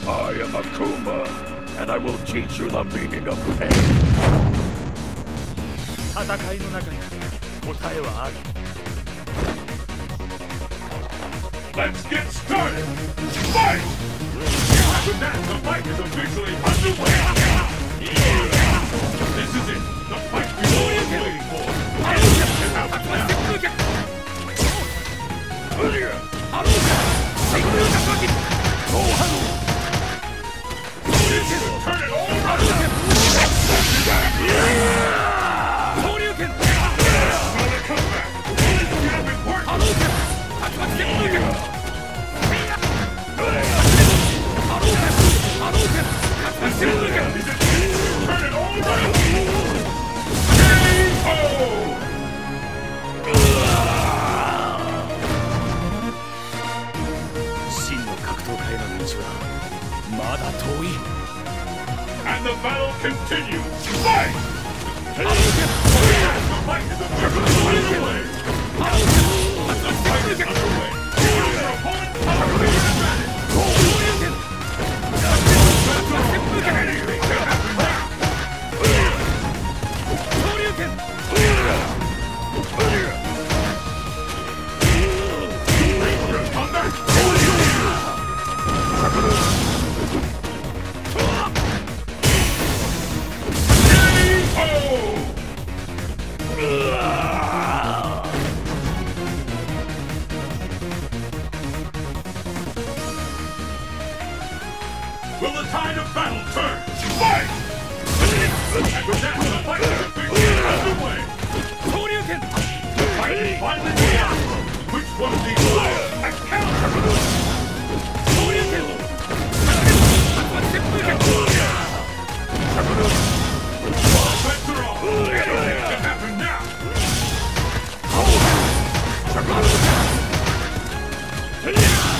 I am Akuma, and I will teach you the meaning of pain. 戦いの中に答えはある。Let's get started! Fight! With that, the fight is officially underway! This is it! The fight we've all been waiting for! Turn it all around! And the battle continues! Fight! The fight is underway! The fight is underway! Your opponent's power is advantage! Anything can happen now! Come back! Will the tide of battle turn? Fight! And with that, the fight is officially underway! The fight is finally begun! Which one of these will a counter? All bets are off! Anything can happen now! Fight!